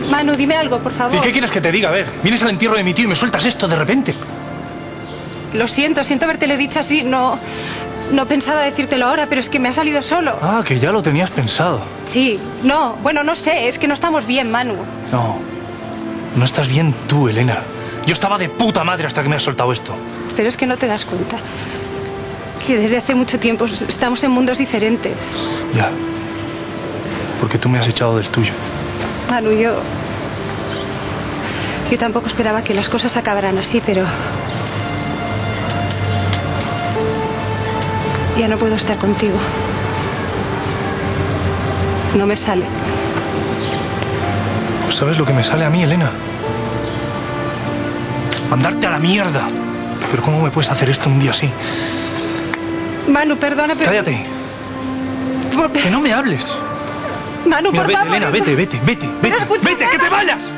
Manu, dime algo, por favor. ¿Y qué quieres que te diga? A ver, vienes al entierro de mi tío y me sueltas esto de repente. Lo siento habértelo dicho así. No pensaba decírtelo ahora, pero es que me ha salido solo. Ah, que ya lo tenías pensado. Sí, no, bueno, no sé, es que no estamos bien, Manu. No estás bien tú, Elena. Yo estaba de puta madre hasta que me has soltado esto. Pero es que no te das cuenta que desde hace mucho tiempo estamos en mundos diferentes. Ya. Porque tú me has echado del tuyo. Manu, yo tampoco esperaba que las cosas acabaran así, pero ya no puedo estar contigo. No me sale. Pues ¿sabes lo que me sale a mí, Elena? Mandarte a la mierda. Pero ¿cómo me puedes hacer esto un día así? Manu, perdona, pero... Cállate. Que no me hables. Manu, Mira, por vete, favor. Elena, vete, que te vayas.